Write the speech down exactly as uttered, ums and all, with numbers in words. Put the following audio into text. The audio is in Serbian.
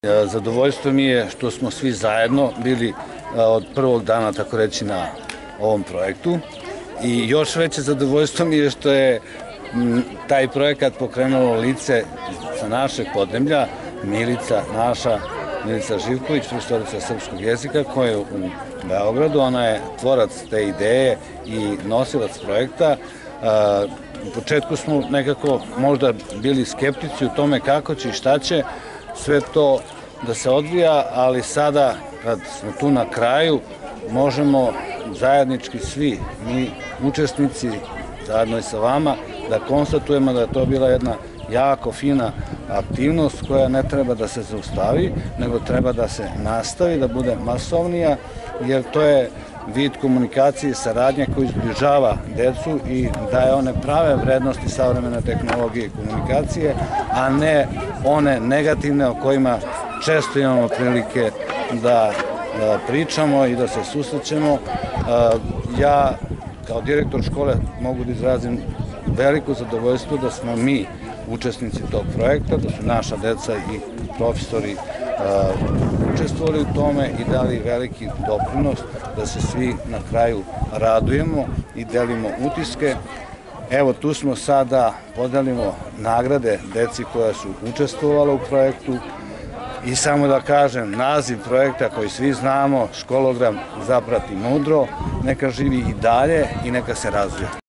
Zadovoljstvo mi je što smo svi zajedno bili od prvog dana, tako reći, na ovom projektu i još veće zadovoljstvo mi je što je taj projekat pokrenulo lice sa našeg podneblja, Milica naša, Milica Živković, profesorica srpskog jezika, koja je u Beogradu. Ona je tvorac te ideje i nosilac projekta. U početku smo nekako možda bili skeptici u tome kako će i šta će sve to da se odvija, ali sada kad smo tu na kraju možemo zajednički svi, mi učesnici, zajedno i sa vama, da konstatujemo da je to bila jedna jako fina aktivnost koja ne treba da se zaustavi, nego treba da se nastavi, da bude masovnija, jer to je vid komunikacije i saradnje koji zbližava decu i daje one prave vrednosti savremene tehnologije i komunikacije, a ne one negativne o kojima često imamo prilike da pričamo i da se susrećemo. Ja kao direktor škole mogu da izrazim veliko zadovoljstvo da smo mi učesnici tog projekta, da su naša deca i profesori učestvovali u tome i dali veliki doprinos da se svi na kraju radujemo i delimo utiske. Evo, tu smo sada, podelimo nagrade deci koja su učestvovala u projektu i samo da kažem, naziv projekta koji svi znamo, Škologram Zaprati mudro, neka živi i dalje i neka se razvija.